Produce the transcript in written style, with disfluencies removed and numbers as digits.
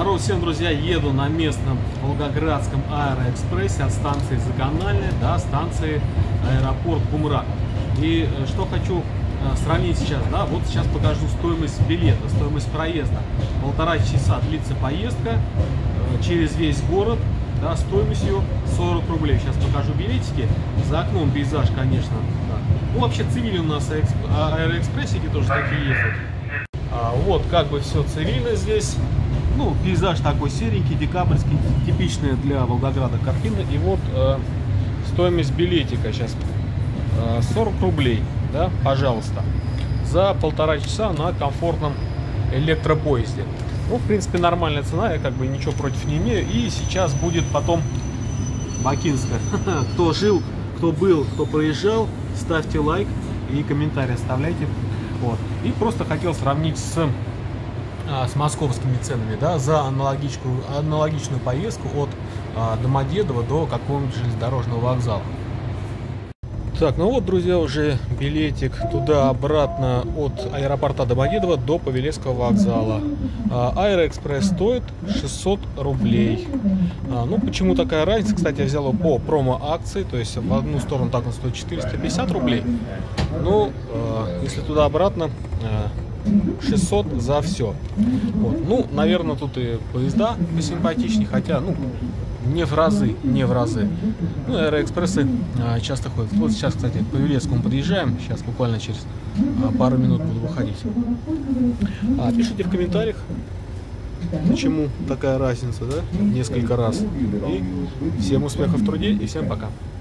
Здорово всем, друзья! Еду на местном Волгоградском Аэроэкспрессе от станции Загональная до станции аэропорт Гумрак. И что хочу сравнить сейчас, да, вот сейчас покажу стоимость билета, стоимость проезда. 1,5 часа длится поездка через весь город, да, стоимостью 40 рублей. Сейчас покажу билетики. За окном пейзаж, конечно, да. Ну, вообще цивили у нас аэроэкспрессики тоже такие ездят. Вот как бы все цивильно здесь. Ну, пейзаж такой серенький, декабрьский, типичная для Волгограда картина. И вот стоимость билетика сейчас 40 рублей, да, пожалуйста, за 1,5 часа на комфортном электропоезде. Ну, в принципе, нормальная цена, я как бы ничего против не имею. И сейчас будет потом Бакинская. Кто жил, кто был, кто проезжал, ставьте лайк и комментарий оставляйте. Вот. И просто хотел сравнить с московскими ценами, да, за аналогичную поездку от Домодедово до какого-нибудь железнодорожного вокзала. Так, ну вот, друзья, уже билетик туда-обратно от аэропорта Домодедово до Павелецкого вокзала. Аэроэкспресс стоит 600 рублей. Ну, почему такая разница? Кстати, я взял его по промо-акции, то есть в одну сторону так он стоит 450 рублей. Ну, если туда-обратно 600 за все. Вот. Ну, наверное, тут и поезда посимпатичнее, хотя, ну, не в разы. Ну, аэроэкспрессы часто ходят. Вот сейчас, кстати, к Павелецкому подъезжаем. Сейчас буквально через пару минут буду выходить. Пишите в комментариях, почему такая разница, да, несколько раз. И всем успехов в труде и всем пока.